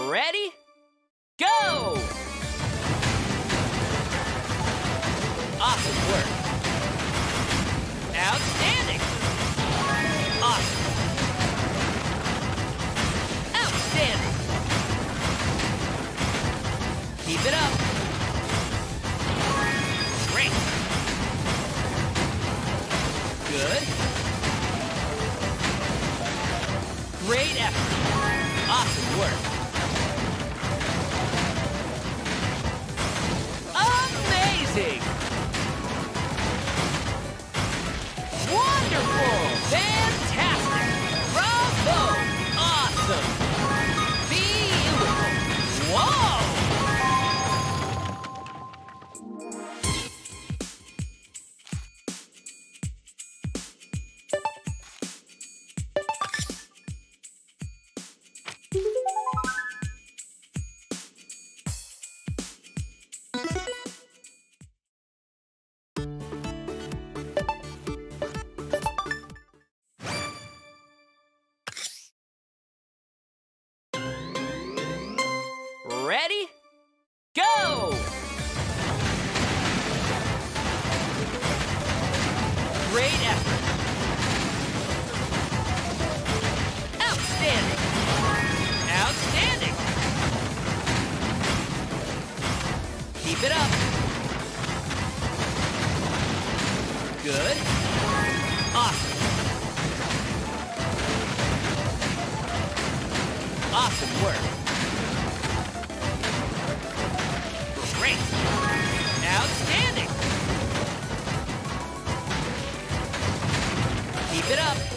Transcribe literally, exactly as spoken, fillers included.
Ready? Go! Awesome work. Outstanding. Awesome. Outstanding. Keep it up. Great. Good. Great effort. Awesome work. Amazing. Wonderful. Fantastic. Bravo. Awesome. Beautiful. Whoa. Ready? Go! Great effort. Outstanding. Outstanding. Keep it up. Good. Awesome. Awesome work. Great. Outstanding. Keep it up.